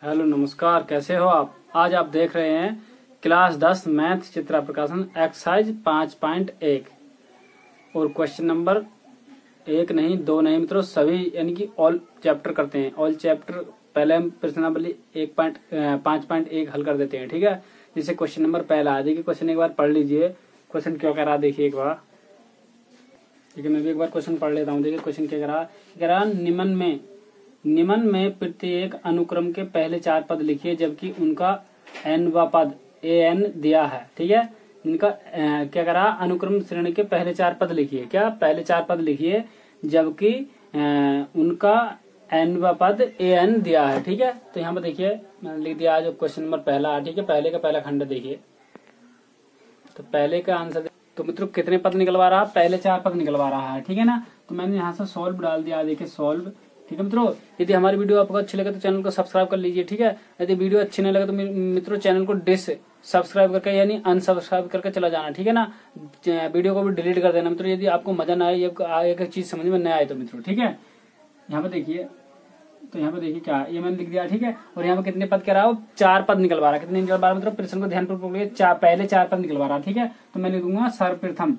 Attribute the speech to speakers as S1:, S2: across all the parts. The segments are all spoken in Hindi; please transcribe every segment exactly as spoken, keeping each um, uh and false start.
S1: हेलो नमस्कार, कैसे हो आप। आज आप देख रहे हैं क्लास दस मैथ चित्रा प्रकाशन एक्सरसाइज पाँच पॉइंट एक और क्वेश्चन नंबर एक नहीं दो नहीं मित्रों, सभी यानी कि ऑल चैप्टर करते हैं। ऑल चैप्टर पहले हम प्रश्नावली एक पॉइंट पाँच पॉइंट एक हल कर देते हैं, ठीक है। जिससे क्वेश्चन नंबर पहला आ देखिए, क्वेश्चन एक बार पढ़ लीजिए। क्वेश्चन क्या कह रहा देखिए एक बार, ठीक है। मैं भी एक बार क्वेश्चन पढ़ लेता हूँ। देखिए क्वेश्चन क्या कह रहा कह रहा निम्न में निम्न में प्रत्येक अनुक्रम के पहले चार पद लिखिए जबकि उनका एन व पद ए एन दिया है, ठीक है। इनका क्या कह रहा अनुक्रम श्रेणी के पहले चार पद लिखिए, क्या पहले चार पद लिखिए जबकि उनका एन व पद ए एन दिया है, ठीक है। तो यहाँ पर देखिए मैंने लिख दिया जो क्वेश्चन नंबर पहला, ठीक है। पहले का पहला खंड देखिए, तो पहले का आंसर तो मित्रों कितने पद निकलवा रहा, पहले चार पद निकलवा रहा है, ठीक है ना। तो मैंने यहाँ से सॉल्व डाल दिया, देखिए सॉल्व, ठीक है मित्रों। यदि हमारी वीडियो आपको अच्छी लगे तो चैनल को सब्सक्राइब कर लीजिए, ठीक है। यदि वीडियो अच्छी नहीं लगे तो मित्रों चैनल को डिस सब्सक्राइब करके यानी अनसब्सक्राइब करके चला जाना, ठीक है ना। वीडियो को भी डिलीट कर देना मित्रों यदि आपको मजा ना आए, एक चीज समझ में न आए तो मित्रों, ठीक है। यहाँ पे देखिए, तो यहाँ पे देखिए क्या ये मैंने लिख दिया, ठीक है। और यहाँ पे कितने पद कह रहा है, चार पद निकलवा रहा है। कितने निकलवा रहा है मतलब प्रश्न को ध्यानपूर्वक चार पहले चार पद निकलवा रहा है, ठीक है। तो मैं लिखूंगा सर्वप्रथम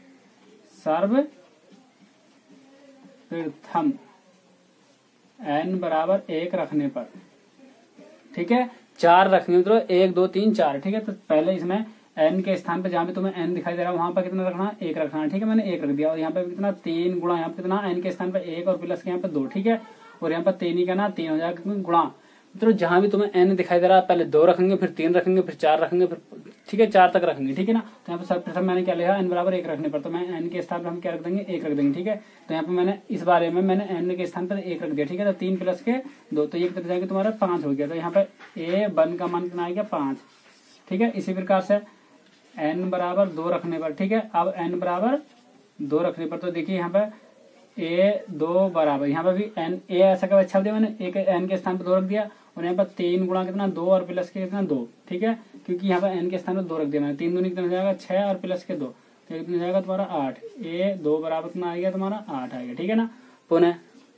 S1: सर्वप्रथम एन बराबर एक रखने पर, ठीक है। चार रखने मित्रों, एक दो तीन चार, ठीक है। तो पहले इसमें एन के स्थान पे जहां पे तुम्हें एन दिखाई दे रहा है वहां पर कितना रखना, एक रखना है, ठीक है। मैंने एक रख दिया। और यहाँ पे कितना तीन गुणा, यहाँ पे कितना एन के स्थान पे एक और प्लस के यहाँ पे दो, ठीक है। और यहाँ पर तीन ही का ना तीन हो जाएगा गुणा। मित्रों जहां भी तुम्हें एन दिखाई दे रहा है पहले दो रखेंगे, फिर तीन रखेंगे, फिर चार रखेंगे, फिर ठीक है चार तक रखेंगे, ठीक है ना। तो यहाँ पे सर्वप्रथम मैंने क्या लिखा एन बराबर एक रखने पर, तो मैं एन के स्थान पर हम क्या रख देंगे, एक रख देंगे, ठीक है। तो यहाँ पे मैंने इस बारे में मैंने एन के स्थान पर एक रख दिया, ठीक है। तो तीन प्लस के दो, तो ये कितना जाएगा तुम्हारा पांच हो गया। तो यहाँ पे ए वन का मान कितना आएगा पांच, ठीक है। इसी प्रकार से एन बराबर दो रखने पर, ठीक है। अब एन बराबर दो रखने पर तो देखिए यहाँ पे ए दो बराबर, यहाँ पे भी एन ए ऐसा का अच्छा दिया मैंने, एक एन के स्थान पर दो रख दिया। और यहाँ पर तीन गुणा कितना दो और प्लस के कितना दो, ठीक है। क्योंकि यहाँ पर एन के स्थान पर दो रख दिया मैंने, तीन दूनी कितना जाएगा छह और प्लस के दो, तो कितना जाएगा तुम्हारा आठ। ए दो बराबर कितना आएगा तुम्हारा आठ आएगा, ठीक है ना। पुनः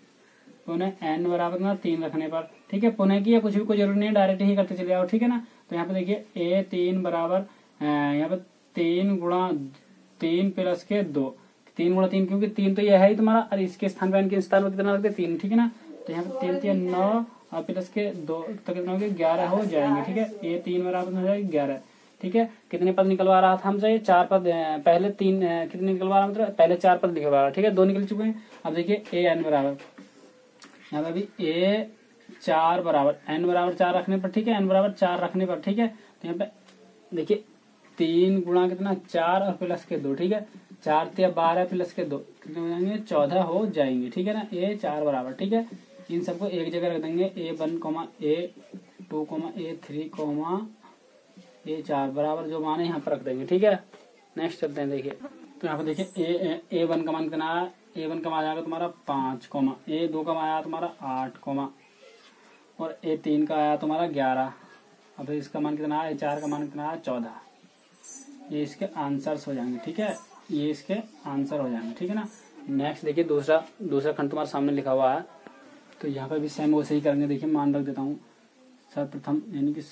S1: पुनः एन बराबर कितना तीन रखने पर, ठीक है। पुनः की कुछ भी कोई जरूरी नहीं, डायरेक्ट ही करते चले जाओ, ठीक है ना। तो यहाँ पे देखिए ए तीन बराबर यहाँ पे तीन गुणा तीन प्लस के दो, तीन गुणा तीन, क्योंकि तीन तो यह है ही तुम्हारा, और इसके स्थान पर एन के स्थान पर कितना रखते तीन, ठीक है ना। तो यहाँ पे तीन तीन नौ और प्लस के दो तो कितना हो गया ग्यारह हो जाएंगे, ठीक है। ए तीन बराबर हो जाएगा ग्यारह, ठीक है। कितने पद निकलवा रहा था हमसे, चार पद। पहले तीन कितने निकलवा रहा मतलब पहले चार पद निकलवा रहा, ठीक है। दो निकल चुके हैं। अब देखिए ए एन बराबर यहाँ पे भी ए चार बराबर एन बराबर चार रखने पर, ठीक है। एन बराबर चार रखने पर, ठीक है। तो यहाँ पे देखिए तीन गुणा कितना चार और प्लस के दो, ठीक है। चार तिया बारह प्लस के दो कितने हो जाएंगे चौदह हो जाएंगे, ठीक है ना। ए चार बराबर, ठीक है। इन सबको एक जगह रख देंगे, A one comma A two comma A three comma A चार बराबर जो मान है यहाँ पर रख देंगे, ठीक है। नेक्स्ट चलते हैं देखिए, तो यहाँ पर देखिए ए ए वन का मान कितना है, ए वन का मान आएगा तुम्हारा पांच कोमा, ए दो का मान आया तुम्हारा आठ कोमा, और ए तीन का आया तुम्हारा ग्यारह। अब इसका मान कितना है, ए चार का मान कितना है चौदह। ये इसके आंसर्स हो जाएंगे, ठीक है। ये इसके आंसर हो जाएंगे, ठीक है ना। नेक्स्ट देखिए दूसरा दूसरा खंड तुम्हारे सामने लिखा हुआ है, तो यहाँ पे भी सेम वैसे ही करेंगे। देखिए मान रख देता हूँ सर्वप्रथम यानी कि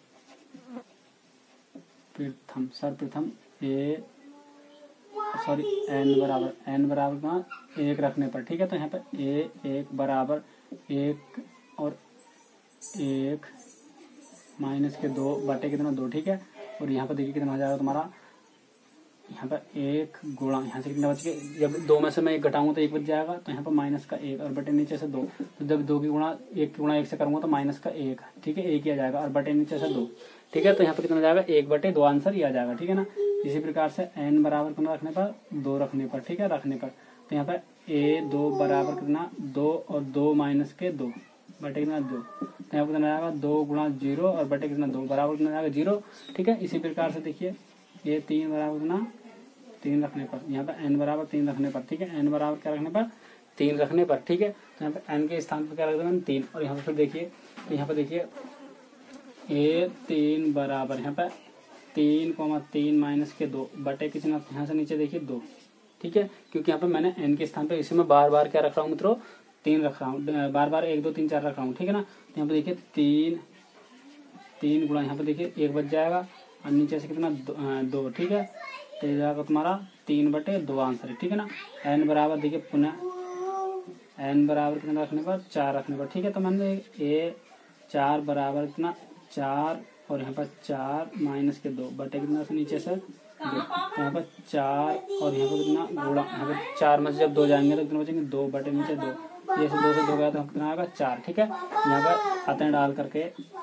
S1: सर्वप्रथम सर्वप्रथम ए सॉरी एन बराबर एन बराबर का एक रखने पर, ठीक है। तो यहाँ पे ए एक बराबर एक और एक माइनस के दो बटे कितना दो, ठीक है। और यहाँ पे देखिए कितना हो जाएगा तुम्हारा, यहाँ पर एक गुणा यहाँ से कितना बच गया, जब दो में से मैं एक घटाऊंगा तो एक बच जाएगा। तो यहाँ पर माइनस का एक और बटे नीचे से दो, तो जब दो की गुणा एक की गुणा एक से करूंगा तो माइनस का एक, ठीक है। एक ही आ जाएगा और बटे नीचे से दो, ठीक है। तो यहाँ पर कितना जाएगा एक बटे दो, आंसर ही आ जाएगा, ठीक है ना। इसी प्रकार से एन बराबर कितना रखने पर दो रखने पर, ठीक है रखने पर। तो यहाँ पर ए दो बराबर कितना दो और दो माइनस के दो बटे कितना दो, तो यहाँ पर कितना जाएगा दो गुणा जीरो और बटे कितना दो बराबर कितना जाएगा जीरो, ठीक है। इसी प्रकार से देखिए ये तीन बराबर कितना तीन रखने पर, यहाँ पे एन बराबर तीन रखने पर, ठीक है। एन बराबर क्या रखने पर तीन रखने पर, ठीक है। तो यहाँ पे एन के स्थान पर क्या रख देंगे तीन। और यहाँ पे फिर देखिए तो यहाँ पे देखिए ए तीन बराबर यहाँ पे तीन कोमा तीन माइनस के दो बटे कितना यहाँ से नीचे देखिए दो, ठीक है। क्योंकि यहाँ पे मैंने एन के स्थान पर इसी में बार बार क्या रख रहा हूँ मित्रों तीन रख रहा हूँ, बार बार एक दो तीन चार रख रहा हूँ, ठीक है ना। तो यहाँ पे देखिए तीन तीन गुणा यहाँ पे देखिए एक बच जाएगा और नीचे से कितना दो, दो ठीक है। तो ये जाएगा तुम्हारा तीन बटे दो आंसर है, ठीक है ना। एन बराबर देखिए पुनः एन बराबर कितना रखने पर चार रखने पर, ठीक है। तो मैंने ए चार बराबर कितना चार और यहाँ पर चार माइनस के दो बटे कितना से नीचे से दो, तो यहाँ पर चार और यहाँ पर कितना गुणा, यहाँ पर चार में से जब दो जाएंगे तो कितना बचेंगे दो बटे नीचे दो, ये से दो से दो गया तो कितना आएगा चार, ठीक है। यहाँ पर आते हैं डाल करके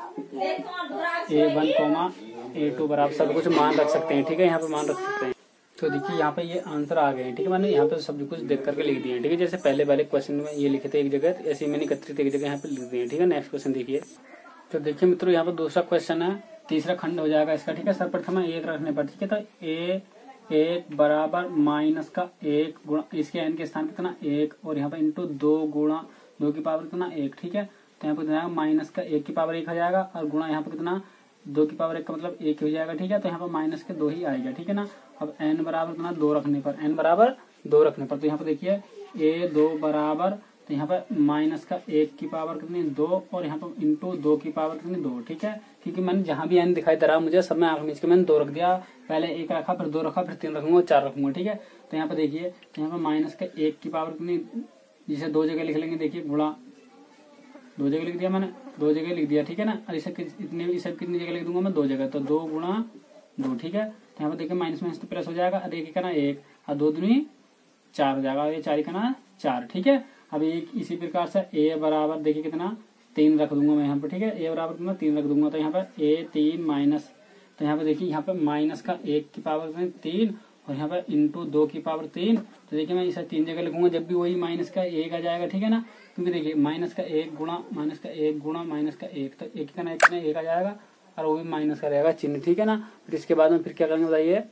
S1: A one comma A two बराबर सब कुछ मान रख सकते हैं, ठीक है। यहाँ पे मान रख सकते हैं। तो देखिए यहाँ पे ये आंसर आ गए हैं, ठीक है। मैंने यहाँ पे सब कुछ देख करके लिख दिए हैं, ठीक है। जैसे पहले वाले क्वेश्चन में ये लिखे थे एक जगह, तो ऐसे ही मैंने एकत्रित एक जगह यहाँ पे लिख दिए हैं, ठीक है। नेक्स्ट क्वेश्चन देखिए। तो देखिए मित्रों यहाँ पर दूसरा क्वेश्चन है, तीसरा खंड हो जाएगा इसका, ठीक है। सर्वप्रथम एक रखने पर, ठीक है। तो ए एक बराबर माइनस का एक गुणा इसके एन के स्थान कितना एक और यहाँ पर इंटू दो गुणा दो की पावर कितना एक, ठीक है। तो यहाँ पर कितना माइनस का एक की पावर एक आ जाएगा और गुणा यहाँ पर कितना दो की पावर एक का मतलब एक हो जाएगा, ठीक है। तो यहाँ पर माइनस के दो ही आएगा, ठीक है ना। अब एन बराबर कितना दो रखने पर, एन बराबर दो रखने पर तो यहाँ पर देखिए ए दो बराबर तो यहाँ पर माइनस का एक की पावर कितनी दो और यहाँ पर इंटू दो की पावर कितनी दो, ठीक है। क्योंकि मैंने जहां भी एन दिखाई दे रहा मुझे सब में आंख मीच के मैंने दो रख दिया, पहले एक रखा फिर दो रखा फिर तीन रखूंगा चार रखूंगा, ठीक है। तो यहाँ पर देखिए तो यहाँ पर माइनस का एक की पावर कितनी, जिसे दो जगह लिख लेंगे, देखिए गुणा दो जगह लिख दिया मैंने, दो जगह लिख दिया, ठीक है ना। और इसे इतने इसे कितनी जगह लिख दूंगा मैं दो जगह, तो दो गुणा दो, ठीक है। तो यहाँ पर देखिए माइनस माइनस तो प्लस हो जाएगा और एक ना एक और दो दूनी चार हो जाएगा, ये चार का ना चार, ठीक है। अब एक इसी प्रकार से ए बराबर देखिए कितना तीन रख दूंगा मैं यहाँ पर, ठीक है। ए बराबर कितना तीन रख दूंगा, तो यहाँ पर ए तीन माइनस तो यहाँ पर देखिए यहाँ पर माइनस का एक की पावर तीन और यहाँ पर इंटू दो की पावर तीन। तो देखिए मैं इसे तीन जगह लिखूंगा जब भी वही माइनस का एक आ जाएगा, ठीक है ना। क्योंकि देखिए माइनस का एक गुणा माइनस का एक गुणा माइनस का एक, तो एक का ना एक ना एक आ जाएगा और वो भी माइनस का रहेगा चिन्ह, ठीक है ना। फिर इसके बाद में फिर क्या करेंगे बताइए,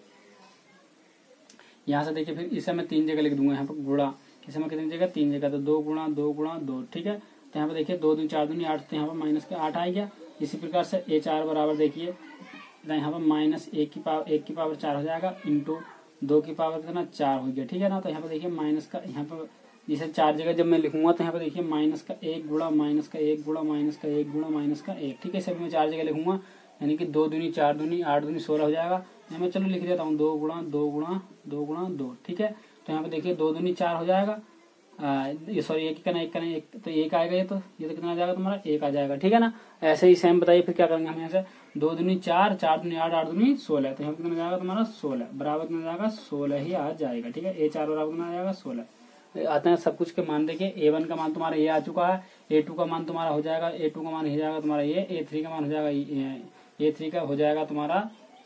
S1: यहाँ से देखिए फिर इसे मैं तीन जगह लिख दूंगा यहाँ पर गुणा, इसे मैं कितनी जगह तीन जगह, तो दो गुणा दो गुणा दो, ठीक है। तो यहाँ पर देखिए दो दूनी चार दूनी आठ, तो यहाँ पर माइनस का आठ आ गया। इसी प्रकार से ए चार बराबर देखिए यहाँ पर माइनस एक की पावर एक की पावर चार हो जाएगा इंटू दो की पावर कितना चार हो गया, ठीक है ना। तो यहाँ पर देखिए माइनस का यहाँ पर इसे चार जगह जब मैं लिखूंगा तो यहाँ पर देखिए माइनस का एक गुणा माइनस का एक गुणा माइनस का एक गुणा माइनस का एक, ठीक है। सभी मैं चार जगह लिखूंगा यानी कि दो दूनी चार दूनी आठ दूनी सोलह हो जाएगा। मैं चलो लिख देता हूँ दो गुणा दो गुणा दो गुणा दो, ठीक है। तो यहाँ पे देखिए दो दूनी चार हो जाएगा, ये सॉरी एक का ना एक का ना एक, तो एक आएगा ये, तो ये तो कितना आ जाएगा तुम्हारा एक आ जाएगा, ठीक है ना। ऐसे ही सेम बताइए फिर क्या करेंगे हम यहाँ से, दो दूनी चार चार दूनी आठ आठ दूनी सोलह, तो यहाँ कितना जाएगा तुम्हारा सोलह बराबर कितना जाएगा सोलह ही आ जाएगा, ठीक है। ए चार बराबर कितना आ जाएगा सोलह। आते हैं सब कुछ के मान देखिए, ए वन का मान तुम्हारा ये आ चुका है, ए टू का मान तुम्हारा हो जाएगा, ए टू का मान हो जाएगा तुम्हारा ये, ए थ्री का मान हो जाएगा ए थ्री का हो जाएगा तुम्हारा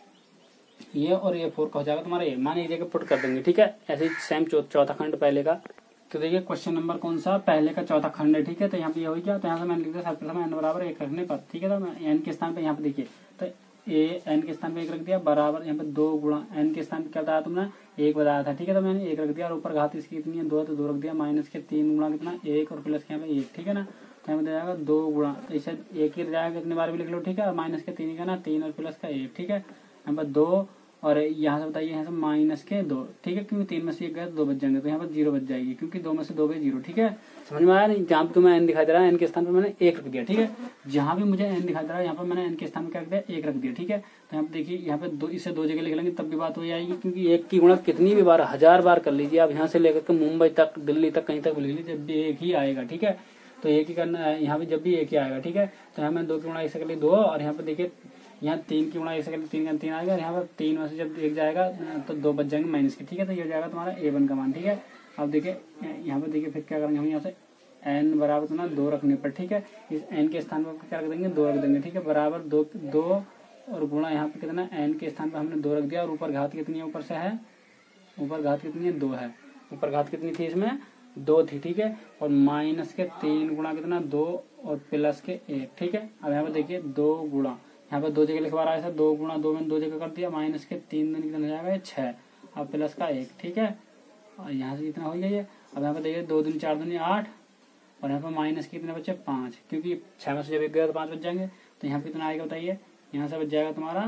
S1: ये और ये फोर का हो जाएगा तुम्हारा ये, मान एक जगह पुट कर देंगे, ठीक है। ऐसे ही सेम चौथा खंड पहले का। तो देखिए क्वेश्चन नंबर कौन सा पहले का चौथा खंड है, ठीक है। तो यहाँ पे ये हो गया, तो यहाँ से मैंने लिख दिया सर्वप्रथम एन बराबर एक रखने पर, ठीक है। तो एन के स्थान पे यहाँ पे देखिए तो ए एन के स्थान पे एक रख दिया बराबर यहाँ पे दो गुणा एन के स्थान पे क्या बताया तुमने एक बताया था, ठीक है। तो मैंने एक रख दिया और ऊपर घात इसकी कितनी है दो, तो दो रख दिया माइनस के तीन गुणा कितना एक और प्लस के यहाँ पे एक, ठीक है ना। तो यहाँ पे जाएगा दो गुणा इसे एक ही जाएगा कितने बार भी लिख लो, ठीक है। और माइनस के तीन का ना तीन और प्लस का एक, ठीक है। यहाँ पर दो और यहाँ से बताइए यहाँ से माइनस के दो, ठीक है। क्योंकि तीन में से एक गया तो दो बच जाएंगे, तो यहाँ पर जीरो बच जाएगी क्योंकि दो में से दो गए जीरो, ठीक है। समझ में आया नहीं, जहाँ पे तुम्हें एन दिखाई दे रहा है एन के स्थान पर मैंने एक रख दिया, ठीक है। जहाँ भी मुझे एन दिखाई दे रहा है यहाँ पर मैंने एन के स्थान पर क्या रख दिया एक रख दिया, ठीक है। तो यहाँ पे देखिए यहाँ पे दो इसे दो जगह लिख लेंगे तब भी बात हो जाएगी, क्योंकि एक की गुणा कितनी भी बार हजार बार कर लीजिए आप, यहाँ से लेकर के मुंबई तक दिल्ली तक कहीं तक लिख लीजिए जब भी एक ही आएगा, ठीक है। तो एक ही करना है यहाँ पे जब भी एक ही आएगा, ठीक है। तो यहाँ मैं दो की गुणा एक से कर ली दो और यहाँ पे देखिए यहाँ तीन की गुणा एक से कर ली तीन का तीन आएगा और यहाँ पर तीन में से जब एक जाएगा तो दो बच जाएंगे माइनस के, ठीक है। तो ये हो जाएगा तुम्हारा ए वन का मान, ठीक है। अब देखिए यहाँ पर देखिए फिर क्या करेंगे हम यहाँ से एन बराबर तो ना दो रखने पर, ठीक है। इस एन के स्थान पर क्या रख देंगे दो रख देंगे, ठीक है। बराबर दो दो और गुणा यहाँ पे कितना एन के स्थान पर हमने दो रख दिया और ऊपर घात कितनी है ऊपर से है ऊपर घात कितनी है दो है, ऊपर घात कितनी थी इसमें दो थी, ठीक है। और माइनस के तीन गुणा कितना दो और प्लस के एक, ठीक है। अब यहाँ पे देखिए दो गुणा यहाँ पे दो जगह लिखवा रहा है दो गुणा दो में दो जगह कर दिया माइनस के तीन दिन कितना हो जाएगा छह और प्लस का एक, ठीक है। और यहाँ से कितना हो गया ये, अब यहाँ पे देखिए दो दूनी चार दूनी आठ और यहाँ पे माइनस के कितने बचे पाँच, क्योंकि छह में से जब एक गया तो पाँच बच जाएंगे। तो यहाँ पे कितना आएगा बताइए, यहाँ से बच जाएगा तुम्हारा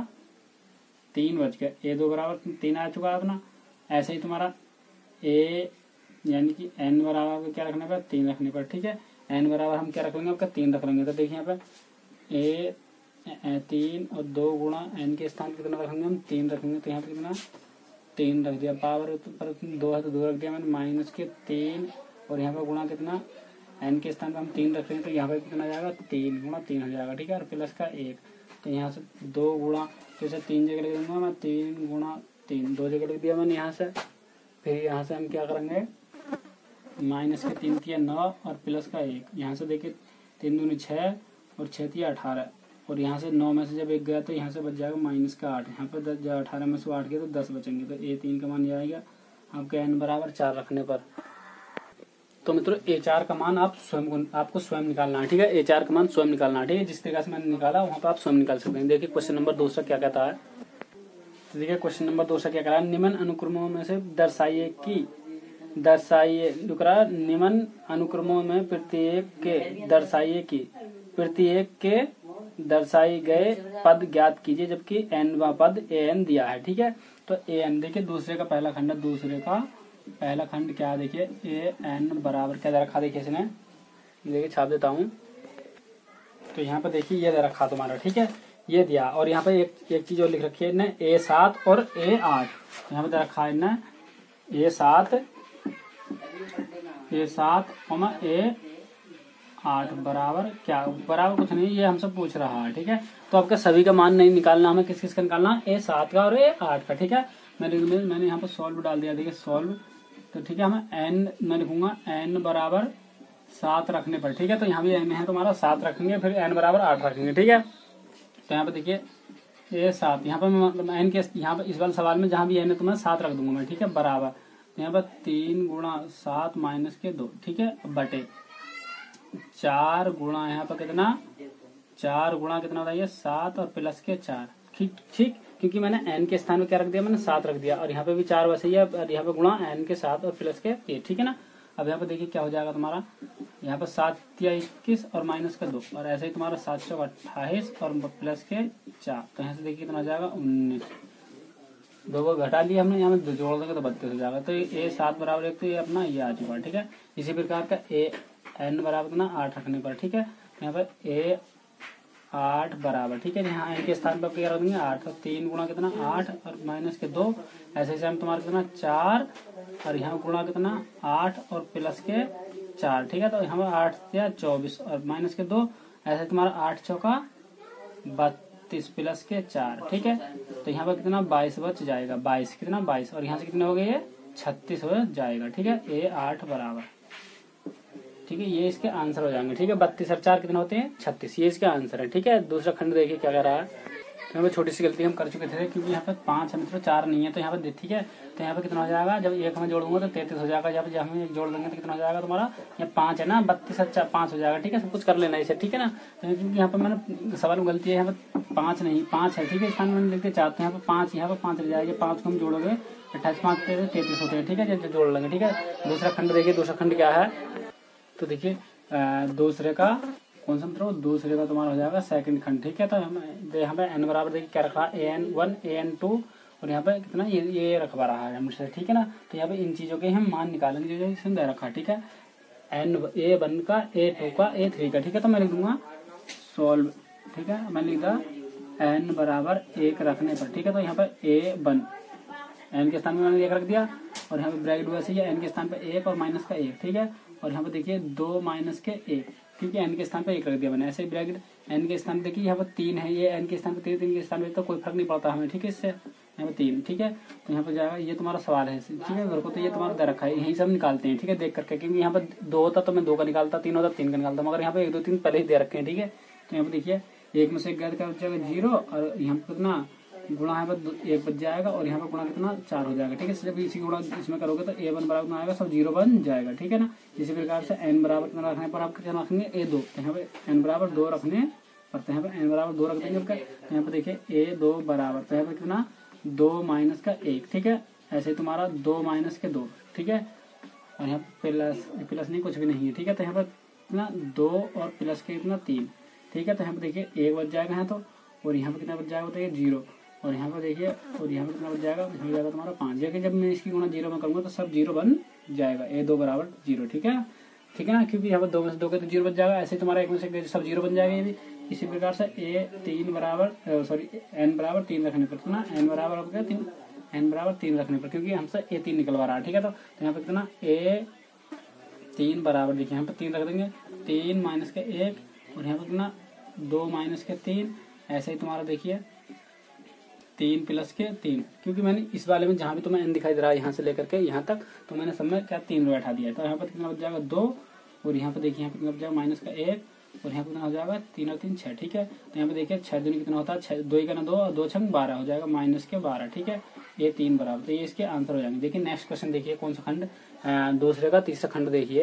S1: तीन बच गया, ए दो बराबर तीन आ चुका है अपना। ऐसे ही तुम्हारा ए यानी कि एन बराबर आपको क्या रखने पर, तीन रखने पर। ठीक है, एन बराबर हम क्या रख लेंगे, आपका तीन रख लेंगे। तो देखिए यहाँ पे ए, ए तीन और दो गुणा एन के स्थान पर कितना रखेंगे, हम तीन रखेंगे। तो यहाँ पे कितना, तीन रख दिया। पावर पर दो है तो दो रख दिया मैंने, माइनस के तीन, और यहाँ पर गुणा कितना, एन के स्थान पर हम तीन रख रहे हैं तो यहाँ पर कितना जाएगा, तीन गुणा तीन हो जाएगा। ठीक है, और प्लस का एक, तो यहाँ से दो गुणा, जैसे तीन जगह लिख दूंगा मैं, तीन गुणा तीन, दो जगह लिख दिया मैंने यहाँ से। फिर यहाँ से हम क्या करेंगे, माइनस के तीन किया नौ, और प्लस का एक, यहाँ से देखिए तीन दूनी छः, और छः किया अठारह, और यहाँ से नौ में से जब एक गया तो यहाँ से बच जाएगा माइनस का आठ। यहाँ पर दस, जब अठारह में से आठ गया तो दस बचेंगे। तो ए तीन का मान जाएगा आपका एन बराबर चार रखने पर। तो मित्रों ए चार का मान आप स्वयं, आपको स्वयं निकालना है। ठीक है, ए चार का मान स्वयं निकालना है। ठीक है, जिस तरीके से मैंने निकाला वहाँ पर आप स्वयं निकाल सकते हैं। देखिए क्वेश्चन नंबर दूसरा क्या कहता है। तो देखिए क्वेश्चन नंबर दूसरा क्या कह रहा है, निम्न अनुक्रमों में से दर्शाइए कि दर्शाइए दुकरा निम्न अनुक्रमों में प्रत्येक के दर्शाइए कि प्रत्येक के दर्शाए गए पद ज्ञात कीजिए जबकि एन व पद ए एन दिया है। ठीक है, तो ए एन देखिए दूसरे का पहला खंड, दूसरे का पहला खंड क्या है, देखिए ए एन बराबर क्या दे रखा, देखिए इसने, देखिए छाप देता हूँ। तो यहाँ पर देखिए ये दे रखा तुम्हारा। ठीक है, ये दिया, और यहाँ पे एक एक चीज और लिख रखी है इन्हें, ए सात और ए आठ। यहाँ पे दे रखा है इन्हें ए सात, ए सात कॉमा ए आठ बराबर क्या, बराबर कुछ नहीं, ये हमसे पूछ रहा है। ठीक है, तो आपका सभी का मान नहीं निकालना, हमें किस किस का निकालना, ए सात का और ए आठ का। ठीक है, मैंने मैंने यहाँ पर सॉल्व डाल दिया, देखिए सॉल्व। तो ठीक है, हमें एन मैं लिखूंगा एन बराबर सात रखने पर। ठीक है, तो यहाँ भी एन है तुम्हारा सात रखेंगे, फिर एन बराबर आठ रखेंगे। ठीक है, तो यहाँ पे देखिए ए सात, यहाँ पर मतलब एन के यहाँ पर इस वाले सवाल में जहाँ भी एन है तो मैं सात रख दूंगा मैं। ठीक है, बराबर यहाँ पर तीन गुणा सात माइनस के दो। ठीक है, बटे चार गुणा यहाँ पर कितना, चार गुणा कितना बताइए, सात और प्लस के चार। ठीक ठीक, क्योंकि मैंने एन के स्थान में क्या रख दिया, मैंने सात रख दिया, और यहाँ पे भी चार वैसे ही है, और यहाँ पे गुणा एन के सात और प्लस के एक। ठीक है ना, अब यहाँ पे देखिए क्या हो जाएगा तुम्हारा, यहाँ पर सात या इक्कीस और माइनस का दो, और ऐसे ही तुम्हारा सात सौ अट्ठाईस और प्लस के चार। तो यहाँ से देखिए कितना हो जाएगा, उन्नीस। दो को घटा लिया हमने, यहाँ में जोड़ देंगे तो बत्तीस हो जाएगा। तो ए सात बराबर एक, तो ये अपना ये आ चुका है। ठीक है, इसी प्रकार का ए एन बराबर कितना, आठ रखने पर। ठीक है, यहाँ पर ए आठ बराबर, ठीक है, यहाँ एन के स्थान पर क्या रख देंगे, आठ, और तीन गुणा कितना आठ और माइनस के दो, ऐसे ऐसे हम तुम्हारा कितना चार, और यहाँ गुणा कितना आठ और प्लस के चार। ठीक है, तो यहाँ पर आठ या चौबीस और माइनस के दो, ऐसे तुम्हारा आठ चौका बत्तीस प्लस के चार। ठीक है, तो यहाँ पर कितना बाईस बच जाएगा, बाईस कितना बाईस, और यहाँ से कितना हो गया, ये छत्तीस हो जाएगा। ठीक है, ए आठ बराबर, ठीक है, ये इसके आंसर हो जाएंगे। ठीक है, बत्तीस और चार कितने होते हैं, छत्तीस, ये इसका आंसर है। ठीक है, दूसरा खंड देखिए क्या कह रहा है। तो यहाँ पर छोटी सी गलती हम कर चुके थे, क्योंकि यहाँ पर पांच है मित्रों, चार नहीं है, तो यहाँ पर ठीक है, तो यहाँ पर कितना हो जाएगा, जब एक हमें जोड़ दूंगा तो तैतीस हो जाएगा, जब हम एक जोड़ देंगे तो कितना हो जाएगा तुम्हारा, यहाँ पांच है ना, बत्तीस अच्छा पांच हो जाएगा। ठीक है, सब कुछ कर लेना इसे। ठीक है ना, तो क्योंकि यहाँ पर मैंने सवाल में गलती है, यहाँ पर पांच नहीं पांच है। ठीक है, स्थान मैंने लिखते चार, तो यहाँ पर पांच, यहाँ पर पांच रह जाएगा, पांच को हम जोड़ोगे अट्ठाईस पांच तैतीस होते हैं। ठीक है, जब जोड़ लेंगे। ठीक है, दूसरा खंड देखिए, दूसरा खंड क्या है, तो देखिए दूसरे का कौन सा मतलब, दूसरे का तुम्हारा हो जाएगा सेकंड खंड। ठीक है, तो हम यहाँ पे एन बराबर देखिए क्या रखा है, A N one A N two, और यहाँ पे कितना ये ये रखवा रहा है हमसे। ठीक है ना, तो यहाँ पे इन चीजों के हम मान निकालेंगे जो इसमें दे रखा है। ठीक है, एन ए वन का, ए टू का, ए थ्री का। ठीक है, तो मैं लिख दूंगा सोल्व। ठीक है, मैं लिख दूंगा एन बराबर एक रखने पर। ठीक है, तो यहाँ पर ए वन एन के स्थान में मैंने एक रख दिया, और यहाँ पे ब्रैकेट वैसे ही है, एन के स्थान पे एक और माइनस का एक। ठीक है, और यहाँ पे देखिए दो माइनस के एक, क्योंकि एन के स्थान पे एक रख दिया मैंने, ऐसे ही ब्रैकेट एन के स्थान पे देखिए यहाँ पर तीन है, ये एन के स्थान पे तीन, तीन के स्थान पे तो कोई फर्क नहीं पड़ता हमें। ठीक है, इससे यहाँ पे तीन। ठीक है, तो यहाँ पर जाएगा, ये तुम्हारा सवाल है। ठीक है, घर को तो ये तुम्हारा दे रखा है, यही सब निकालते हैं। ठीक है, देख करके, क्योंकि यहाँ पर दो होता तो मैं दो का निकालता, तीन होता तीन का निकालता, मगर यहाँ पे एक दो तीन पहले ही दे रखे हैं। ठीक है, तो यहाँ पे देखिए एक में से एक गैर का बच जाएगा जीरो, और यहाँ पे कितना गुणा यहाँ पर एक बच जाएगा, और यहाँ पर गुणा कितना चार हो जाएगा। ठीक है, जब इसी गुणा इसमें करोगे तो ए वन बराबर आएगा, सब जीरो बन जाएगा। ठीक है ना, इसी प्रकार से एन बराबर कितना रखने पर आप क्या रखेंगे, ए दो, तो यहाँ पे एन बराबर दो रखने पर, तो यहाँ पे एन बराबर दो रख देंगे। तो यहाँ पे देखिए ए दो बराबर, तो यहाँ पे कितना दो माइनस का एक। ठीक है, ऐसे तुम्हारा दो माइनस के दो। ठीक है, और यहाँ प्लस प्लस नहीं कुछ भी नहीं है। ठीक है, तो यहाँ पर कितना दो और प्लस के कितना तीन। ठीक है, तो यहाँ पे देखिए एक बच जाएगा यहाँ तो, और यहाँ पे कितना बच जाएगा बताइए जीरो, और यहाँ पर देखिए, और यहाँ पर कितना बच जाएगा, हो जाएगा तुम्हारा पाँच। देखिए जब मैं इसकी गुणा जीरो में करूँगा तो सब जीरो बन जाएगा, ए दो बराबर जीरो। ठीक है ठीक है ना, क्योंकि यहाँ पर दो में से दो के तो जीरो बच जाएगा, ऐसे तुम्हारा एक में से सब जीरो बन जाएगा ये भी। इसी प्रकार से ए तीन बराबर सॉरी एन बराबर तीन रखने पर कितना, एन बराबर हो गया तीन, एन बराबर तीन रखने पर, क्योंकि हमसे ए तीन निकलवा रहा है। ठीक है, तो यहाँ पर कितना ए तीन बराबर, देखिए यहाँ पर तीन रख देंगे, तीन माइनस के एक और यहाँ पर कितना दो माइनस के तीन, ऐसे ही तुम्हारा देखिए तीन प्लस के तीन, क्योंकि मैंने इस वाले में जहाँ भी तुम्हें एन दिखाई दे रहा है यहाँ से लेकर के यहाँ तक, तो मैंने सब में क्या तीन बैठा दिया है। तो यहाँ पर कितना बच जाएगा दो, और यहाँ पर देखिए यहाँ पर कितना बच जाएगा माइनस का एक, और यहाँ पर कितना हो जाएगा तीन और तीन छः। ठीक है, तो यहाँ पे देखिए छः दूनी कितना होता है, छः दो ही का ना दो, और दो छंग बारह हो जाएगा माइनस के बारह। ठीक है, ये तीन बराबर, तो ये इसके आंसर हो जाएंगे। देखिए नेक्स्ट क्वेश्चन देखिए कौन सा खंड, दूसरे का तीसरा खंड देखिए।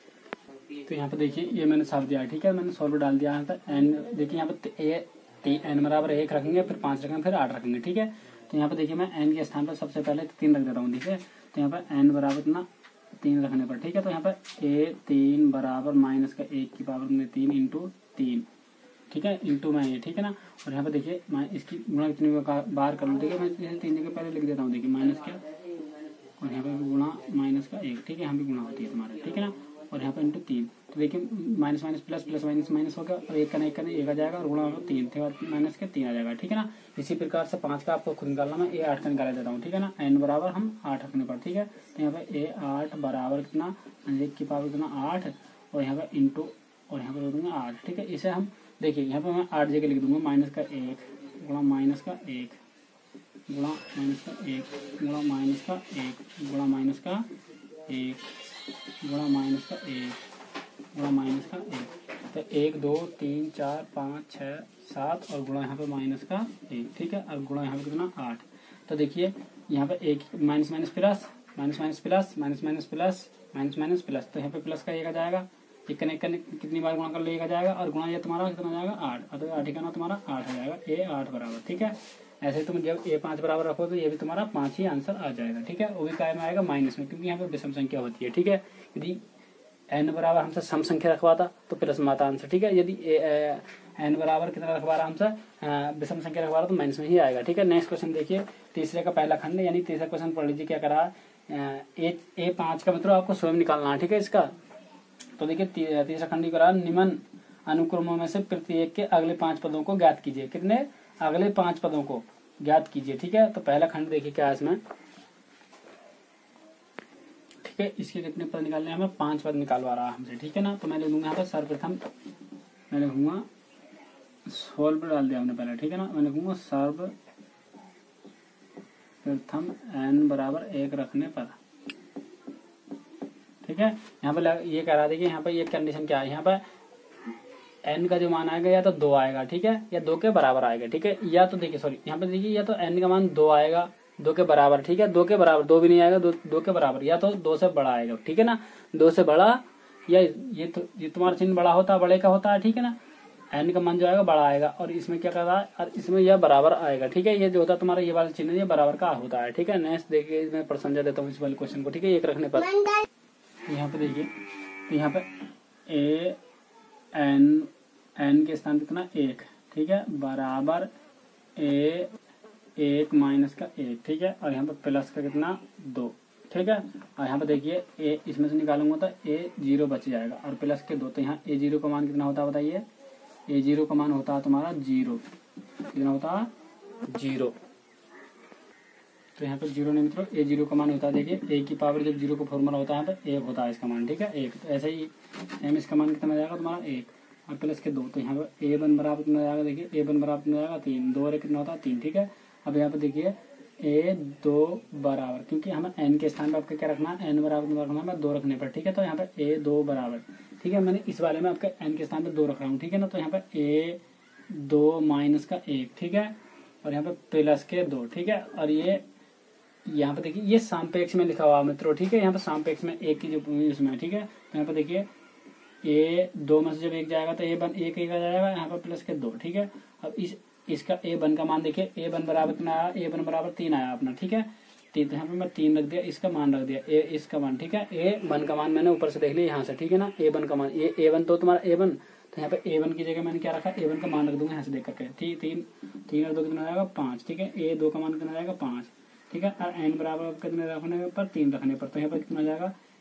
S1: तो यहाँ पे देखिए ये मैंने साफ दिया है। ठीक है, मैंने सॉल्व डाल दिया है। एन देखिए यहाँ पे ए एन बराबर एक रखेंगे, फिर पाँच रखेंगे, फिर आठ रखेंगे। ठीक है, तो यहाँ पे देखिए मैं एन के स्थान पर सबसे पहले तीन रख देता हूँ। ठीक है, तो यहाँ पर एन बराबर इतना तीन रखने पर, ठीक है, तो यहाँ पर ए तीन बराबर माइनस का एक की पावर में तीन इंटू तीन। ठीक है, इंटू में ये, ठीक है ना, और यहाँ पर देखिए मैं इसकी गुणा कितनी बार कर लूँ। ठीक है, मैं इसे तीन जगह पहले लिख देता हूँ। देखिए माइनस का, और यहाँ पर गुणा माइनस का एक। ठीक है, यहाँ भी गुणा होती है तुम्हारे। ठीक है ना, और यहाँ पर इंटू तीन, तो देखिए minus minus plus plus minus minus होगा, और एक का एक का एक आ जाएगा, और गुणा होगा तीन थे माइनस के तीन आ जाएगा। ठीक है ना, इसी प्रकार से पाँच का आपको खुद निकालना, मैं ए आठ का निकाला देता हूँ। ठीक है ना, एन बराबर हम आठ रखने पर। ठीक है, तो यहाँ पर ए आठ बराबर कितना, एक की पावर कितना आठ, और यहाँ पर इंटू, और यहाँ पर दूंगा आठ। ठीक है, इसे हम देखिए यहाँ पर मैं आठ जगह लिख दूंगा, माइनस का एक गुणा माइनस का एक गुणा माइनस का एक गुणा माइनस का एक गुणा माइनस का एक गुणा माइनस का एक गुणा माइनस का एक, तो एक दो तीन चार पाँच छः सात, और गुणा यहाँ पे माइनस का एक। ठीक है, और गुणा यहाँ पे कितना आठ। तो देखिए यहाँ पे एक minus minus plus minus minus plus minus minus plus minus minus plus, तो यहाँ पे प्लस का एक आ जाएगा, एक कनेक्ट करने कितनी बार गुणा कर लो एक आ जाएगा, और गुणा ये तुम्हारा कितना आ जाएगा आठ, और आठ का ना तुम्हारा आठ आ जाएगा, ए आठ बराबर। ठीक है, ऐसे तुम जब ए पाँच बराबर रखो तो ये भी तुम्हारा पाँच ही आंसर आ जाएगा। ठीक है, वो भी काय में आएगा माइनस में, क्योंकि यहाँ पे विषम संख्या होती है। ठीक है, यदि एन बराबर हमसे सम संख्या रखवाता तो प्लस में आता आंसर। ठीक है, यदि एन बराबर कितना रखवा रहा हमसे विषम संख्या रखवा रहा तो माइनस में ही आएगा। ठीक है, नेक्स्ट क्वेश्चन देखिए, तीसरे का पहला खंड, यानी तीसरा क्वेश्चन पढ़ लीजिए क्या करा ए ए पाँच का मतलब आपको स्वयं निकालना है। ठीक है, इसका तो देखिए तीसरा खंड करा, निम्न अनुक्रमों में से प्रत्येक के अगले पांच पदों को ज्ञात कीजिए। कितने, अगले पांच पदों को ज्ञात कीजिए। ठीक है, तो पहला खंड देखिए क्या है इसमें। ठीक है, इसके कितने पद निकालने हमें, पांच पद निकालवा रहा है हमसे। ठीक है ना, तो मैं लिखूंगा यहाँ पर सर्वप्रथम, मैं लिखूंगा सोल्व डाल दिया हमने पहले। ठीक है ना, मैं लिखूंगा सर्व प्रथम एन बराबर एक रखने पर। ठीक है, यहाँ पर ये कह रहा देखिए यहाँ पर ये कंडीशन क्या है, यहाँ पर एन का जो मान आएगा या तो दो आएगा। ठीक है, या दो के बराबर आएगा। ठीक है, या तो देखिए सॉरी यहाँ पर देखिए या तो एन का मान दो आएगा, दो के बराबर। ठीक है, दो के बराबर, दो भी नहीं आएगा, दो दो के बराबर, या तो दो से बड़ा आएगा। ठीक है ना, दो से बड़ा, या ये तो ये तुम्हारा चिन्ह बड़ा होता है, बड़े का होता है। ठीक है ना, एन का मान जो आएगा बड़ा आएगा, और इसमें क्या कर रहा है, और इसमें यह बराबर आएगा। ठीक है, ये जो होता है तुम्हारा ये वाला चिन्ह ये बराबर का होता है। ठीक है, नेक्स्ट देखिए मैं समझा देता हूँ इस वाले क्वेश्चन को। ठीक है, एक रखने पर यहाँ पे देखिए, तो यहाँ पे ए एन एन के स्थान पे कितना एक। ठीक है, बराबर ए एक माइनस का एक। ठीक है, और यहाँ पे प्लस का कितना दो। ठीक है, और यहाँ पे देखिए ए इसमें से निकालूंगा तो ए जीरो बच जाएगा, और प्लस के दो, तो यहाँ ए जीरो का मान कितना होता है बताइए, ए जीरो का मान होता है तुम्हारा जीरो। कितना होता है, जीरो। तो यहाँ पे जीरो नहीं मित्रों, ए जीरो का मान होता है, देखिए ए की पावर जब जीरो का फॉर्मूला होता है तो एक होता है इसका मान। ठीक है, एक, तो ऐसे ही एम इसका मान कितना जाएगा तुम्हारा एक, और प्लस के दो, तो यहाँ पे ए वन बराबर कितना जाएगा, देखिए ए वन बराबर कितना जाएगा तीन, दो और कितना होता है तीन। ठीक है, अब यहाँ पे देखिए ए दो बराबर, क्योंकि हमें एन के स्थान पर आपका क्या रखना है, एन बराबर रखना है दो रखने पर। ठीक है, तो यहाँ पे ए दो बराबर, ठीक है, मैंने इस वाले में आपका एन के स्थान पर दो रख रहा हूँ। ठीक है ना, तो यहाँ पे ए दो माइनस का एक। ठीक है, और यहाँ पे प्लस के दो। ठीक है, और ये यहाँ पे देखिए ये सापेक्ष में लिखा हुआ मित्रों। ठीक है, यहाँ पे सापेक्ष में एक की जो इसमें। ठीक है, तो यहाँ पे देखिए ए दो में से जब एक जाएगा तो ए बन एक एक आ जाएगा, यहाँ पे प्लस के दो। ठीक है, अब इस इसका ए वन का मान देखिए, ए वन बराबर कितना आया, ए वन बराबर तीन आया अपना। ठीक है, तीन, तो यहाँ पे मैं तीन रख दिया, इसका मान रख दिया ए इसका मान। ठीक है, ए वन का मान मैंने ऊपर से देख लिया यहाँ से। ठीक है ना, ए वन का मान, ये ए वन तो तुम्हारा ए वन, तो यहाँ पे ए वन की जगह मैंने क्या रखा, ए वन का मान रख दूंगा यहाँ से देख करके। ठीक, तीन तीन और दो कितना आएगा पाँच। ठीक है, ए दो का मान कितना आएगा पाँच। ठीक है, और एन बराबर कितने रखने पर, तीन रखने पर, तो यहाँ पर कितना आ जाएगा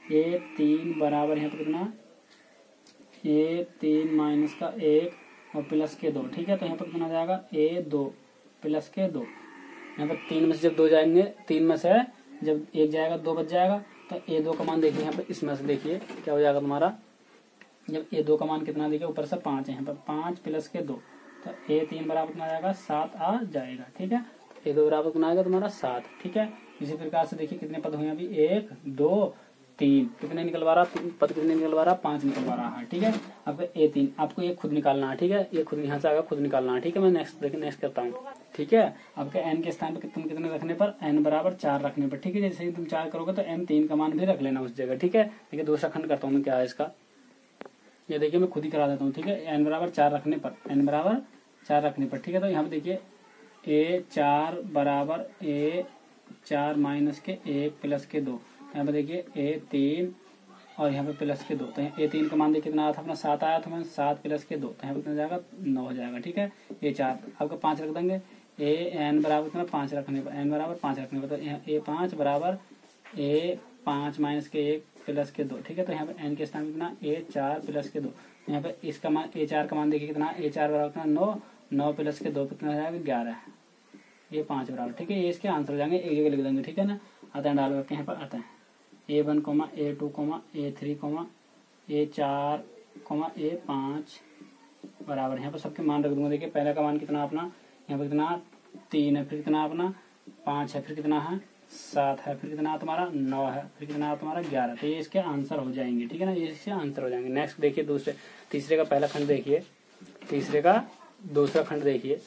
S1: ए तीन बराबर यहाँ पे कितना, ए तीन माइनस का एक और प्लस के दो। ठीक है, तो यहाँ पर कितना जाएगा, ए दो प्लस के दो। यहाँ पर तीन में से जब दो जाएंगे, तीन में से जब एक जाएगा दो बच जाएगा, तो ए दो का मान देखिए यहाँ पे, इसमें से देखिए क्या हो जाएगा तुम्हारा, जब ए दो का मान कितना देखिए ऊपर से पाँच है, यहाँ पर पाँच प्लस के दो, तो ए तीन बराबर कितना जाएगा, सात आ जाएगा। ठीक है, ए दो बराबर कितना आएगा तुम्हारा, सात। ठीक है, इसी प्रकार से देखिए कितने पद हुए अभी, एक दो तीन, कितने निकलवा रहा पद, कितने निकलवा रहा, पांच निकलवा रहा है। ठीक है, आपका ए तीन, आपको ये खुद निकालना है। ठीक है, ये खुद यहाँ से आएगा, खुद निकालना है। ठीक है, मैं नेक्स्ट देखिए नेक्स्ट करता हूँ। ठीक है, आपके एन के स्थान पर तुम कितने रखने पर, एन बराबर चार रखने पर। ठीक है, जैसे ही तुम चार करोगे तो एन तीन का मान भी रख लेना उस जगह। ठीक है, देखिए दूसरा खंड करता हूँ मैं, क्या है इसका, ये देखिए मैं खुद ही करा देता हूँ। ठीक है, एन बराबर चार रखने पर, एन बराबर चार रखने पर। ठीक है, तो यहाँ पे देखिए ए चार बराबर ए चार माइनस के एक प्लस के दो, यहाँ पे देखिए ए तीन और यहाँ पे प्लस के दो, तो ए तीन का मान देखिए कितना आया था अपना, सात आया था, सात प्लस के दो, तो यहाँ पे कितना जाएगा, नौ हो जाएगा। ठीक है, ए चार आपका पाँच रख देंगे, ए एन बराबर कितना, पाँच रखने पर, एन बराबर पाँच रखने पर, तो यहाँ ए पाँच बराबर ए पाँच माइनस के एक प्लस के दो। ठीक है, तो यहाँ पे एन के स्थान में कितना, ए चार प्लस के दो, यहाँ पे इसका मान ए चार का मान देखिए कितना, ए चार बराबर कितना, नौ, नौ प्लस के दो कितना हो जाएगा, ग्यारह, ये पाँच बराबर। ठीक है, ये इसके आंसर हो जाएंगे, एक जगह लिख देंगे। ठीक है ना, आता है डाल करके यहाँ पर आता है A one comma A two comma A three comma A चार कोमा ए पाँच बराबर, यहाँ पर सबके मान रख दूंगा। देखिए पहला का मान कितना अपना, यहाँ पर कितना तीन है, फिर कितना अपना पाँच है, फिर कितना है सात है, फिर कितना तुम्हारा नौ है, फिर कितना तुम्हारा ग्यारह। तो ये इसके आंसर हो जाएंगे। ठीक है ना, ये इसके आंसर हो जाएंगे। नेक्स्ट देखिए दूसरे, तीसरे का पहला खंड देखिए, तीसरे का दूसरा खंड देखिए,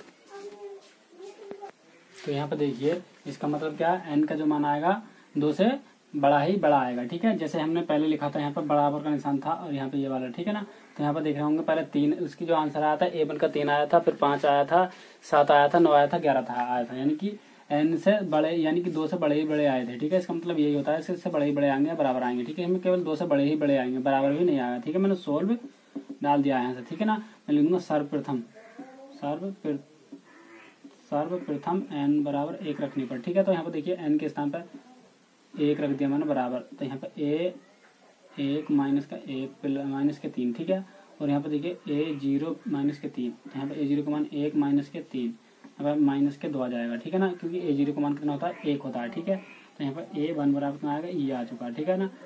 S1: तो यहाँ पे देखिए इसका मतलब क्या है, एन का जो मान आएगा दो से बड़ा ही बड़ा आएगा। ठीक है, जैसे हमने पहले लिखा था यहाँ पर बराबर का निशान था और यहाँ पे ये वाला। ठीक है ना, तो यहाँ पर देख रहे होंगे पहले तीन, उसकी जो आंसर आया था ए वन का तीन आया था, फिर पांच आया था, सात आया था, नौ आया था, ग्यारह था आया था, यानी कि एन से बड़े, यानी कि दो से बड़े ही बड़े आए थे। ठीक है, इसका मतलब यही होता है, इससे बड़े ही बड़े आएंगे बराबर आएंगे। ठीक है, हमें केवल दो से बड़े ही बड़े आएंगे, बराबर भी नहीं आएगा। ठीक है, मैंने सोल्व डाल दिया यहाँ से। ठीक है ना, मैं लिखूंगा सर्वप्रथम, सर्व सर्वप्रथम एन बराबर एक रखने पर। ठीक है, तो यहाँ पर देखिए एन के स्थान पर एक रख दिया मैंने बराबर, तो यहाँ पर ए एक माइनस का एक माइनस के तीन। ठीक है, और यहाँ पर देखिए ए जीरो माइनस के तीन, तो यहाँ पर ए जीरो का मान एक माइनस के तीन, यहाँ पर माइनस के दो आ जाएगा। ठीक है ना, क्योंकि ए जीरो का मान कितना होता है, एक होता है। ठीक है, तो यहाँ पर ए वन बराबर कितना आएगा, ये आ चुका है। ठीक है ना,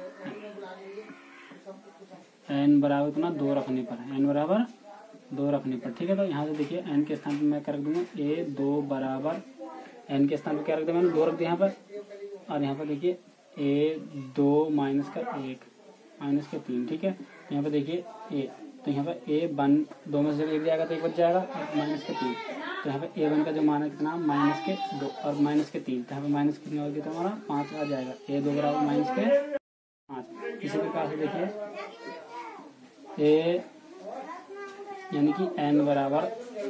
S1: एन बराबर कितना दो रखने पर, एन बराबर दो रखने पर। ठीक है, तो यहाँ से देखिए एन के स्थान पर मैं क्या रख दूंगा, ए दो बराबर, एन के स्थान पर क्या रख दिया मैंने, दो रख दिया यहाँ पर, और यहाँ पर देखिए ए दो माइनस का एक माइनस के तीन। ठीक है, तो यहाँ पर देखिए ए, तो यहाँ पर ए वन, दो में से जब एक जाएगा तो एक बच जाएगा, और माइनस के तीन, तो यहाँ पर ए वन का जो मान है कितना, माइनस के दो और माइनस के तीन, तो यहाँ पर माइनस कितना हो गया, तो हमारा पाँच आ जाएगा, ए दो बराबर माइनस के पाँच। इसी प्रकार से देखिए ए यानी कि एन बराबर,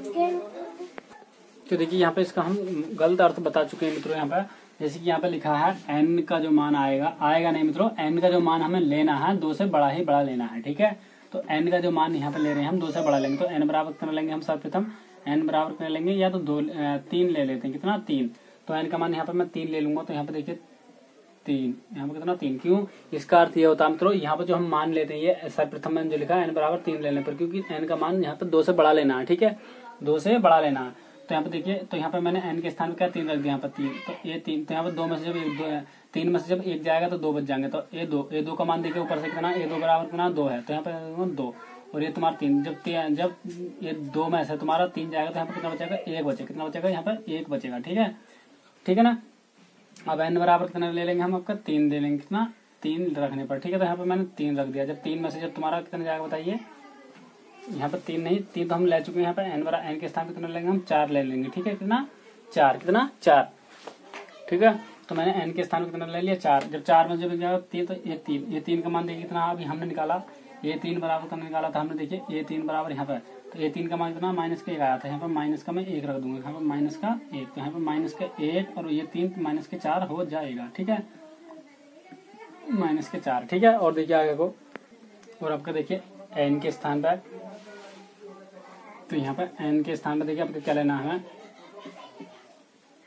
S1: तो देखिए यहाँ पे इसका हम गलत अर्थ बता चुके हैं मित्रों। यहाँ पे जैसे कि यहाँ पे लिखा है एन का जो मान आएगा, आएगा नहीं मित्रों, एन का जो मान हमें लेना है दो से बड़ा ही बड़ा लेना है। ठीक है, तो एन का जो मान यहाँ पे ले रहे हैं हम दो से बड़ा लेंगे, तो एन बराबर कितना लेंगे हम, सर्वप्रथम एन बराबर कितना लेंगे, या तो दो तीन ले लेते हैं, कितना तीन, तो एन का मान यहाँ पे मैं तीन ले लूंगा, तो यहाँ पे देखिए तीन, यहाँ पे कितना तीन, क्यों, इसका अर्थ ये होता है मित्रों, यहाँ पे जो हम मान लेते हैं ये सर्वप्रथम में जो लिखा है एन बराबर तीन लेने पर, क्योंकि एन का मान यहाँ पे दो से बड़ा लेना है। ठीक है, दो से बड़ा लेना है, तो यहाँ पे देखिए, तो यहाँ पे मैंने एन के स्थान पे क्या तीन रख दिया, यहाँ पर तीन, तो ये तीन, तो यहाँ पे दो में से जब एक दो, तीन में से जब एक जाएगा तो दो बच जाएंगे, तो ए दो, ए दो का मान देखिए ऊपर से कितना, ए दो बराबर कितना दो है, तो यहाँ पे दो, और ये तुम्हारा तीन, जब जब ये दो में से तुम्हारा तीन जाएगा तो यहाँ पे कितना बचेगा, एक बचेगा, कितना बचेगा, यहाँ पर एक बचेगा। ठीक है, ठीक है ना, अब एन बराबर कितना ले लेंगे हम, आपका तीन ले लेंगे, कितना तीन रखने पर। ठीक है, तो यहाँ पे मैंने तीन रख दिया, जब तीन में से जब तुम्हारा कितना जाएगा बताइए, यहाँ पर तीन नहीं, तीन तो हम ले चुके हैं, यहाँ पे एन बराबर एन के स्थान पे कितना लेंगे हम, चार ले लेंगे। ठीक है, कितना चार, कितना चार। ठीक है, तो मैंने एन के स्थान पे कितना ले लिया, चार, जब चार में जब जाएगा तीन, तो ये तीन, ये तीन का मान देखिए कितना अभी हमने निकाला, ये तीन बराबर कितना निकाला था हमने, देखिए ये तीन बराबर यहाँ पर, तो ये तीन का मान कितना माइनस का एक आया था, यहाँ पर माइनस का मैं एक रख दूंगा, यहाँ पर माइनस का एक, तो यहाँ पर माइनस का एक और ये तीन माइनस के चार हो जाएगा। ठीक है, माइनस के चार। ठीक है, और देखिए आगे को, और आपका देखिए एन के स्थान पर, तो यहाँ पर एन के स्थान पर देखिए आपको क्या लेना है,